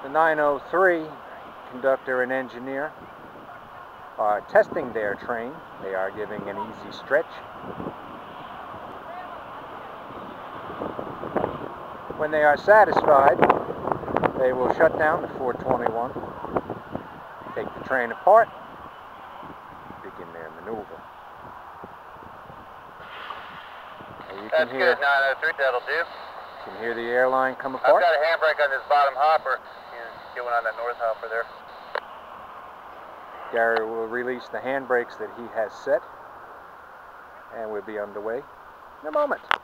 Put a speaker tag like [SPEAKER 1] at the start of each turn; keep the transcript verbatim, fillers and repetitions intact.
[SPEAKER 1] The nine oh three conductor and engineer are testing their train. They are giving an easy stretch. When they are satisfied, they will shut down the four twenty-one, take the train apart, begin their maneuver. You can
[SPEAKER 2] That's
[SPEAKER 1] hear,
[SPEAKER 2] good, nine oh three, that'll do.
[SPEAKER 1] You can hear the airline come
[SPEAKER 2] I've
[SPEAKER 1] apart.
[SPEAKER 2] got a handbrake on this bottom hopper. You get one on that north hopper there.
[SPEAKER 1] Gary will release the handbrakes that he has set, and we'll be underway in a moment.